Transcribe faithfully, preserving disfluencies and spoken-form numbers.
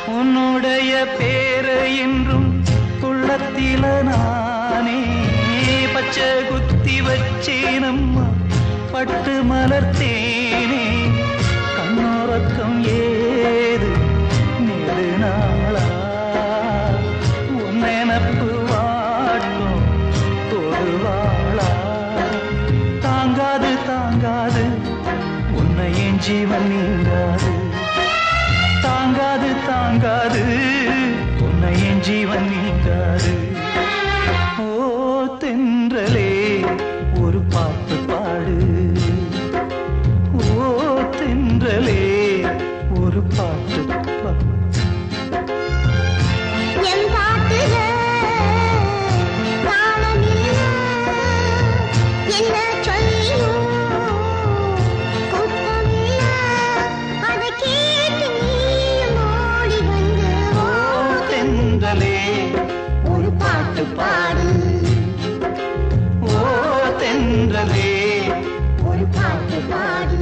உன்னுடைய பேரை என்றும் உள்ளத்தில நானே பச்சை குத்தி வச்சேனம்மா பட்டு மலர்த்தேனே கண்ணோரக்கம் ஏது நெடு நாளா உன் நினப்பு வாட்டும் தொடுவாளா தாங்காது தாங்காது உன்னை என் ஜீவன் நீங்காது தாங்காது தாங்காது உன்னை என் ஜீவன் நீங்காது ஓ தென்றலே ஒரு பாட்டு பாடு ஓ தென்றலே ஒரு பாட்டு பாடு ஒரு பாட்டு பாடு ஓ தென்றலே ஒரு பாட்டு பாடு